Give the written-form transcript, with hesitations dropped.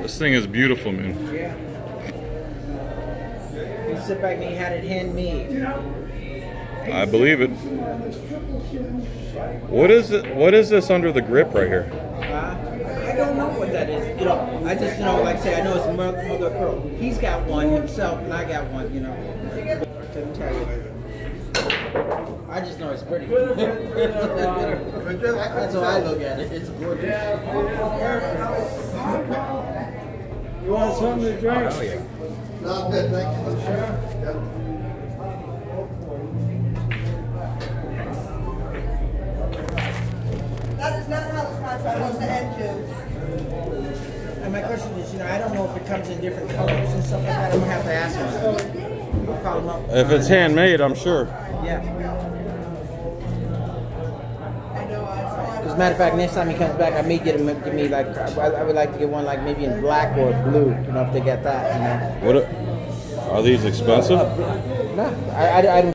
This thing is beautiful, man. Yeah. You sit back and he had it handmade. I believe it. What is it? What is this under the grip right here? I don't know what that is. You know, I just, you know, like I say, I know it's mother of pearl. He's got one himself, and I got one. You know. Couldn't tell you. I just know it's pretty. That's how I look at it. It's gorgeous. You want something to drink? Oh yeah. No, good, thank you. That is not how this contract was to end, Jim. And my question is, you know, I don't know if it comes in different colors and stuff like that. I'm gonna have to ask him. I'll call him up. If it's handmade, I'm sure. Yeah. I know, I saw As a matter of fact, next time he comes back, I may get him. Give me like, I would like to get one like maybe in black or blue. You know, if they get that. You know. What? Are these expensive? No, I don't.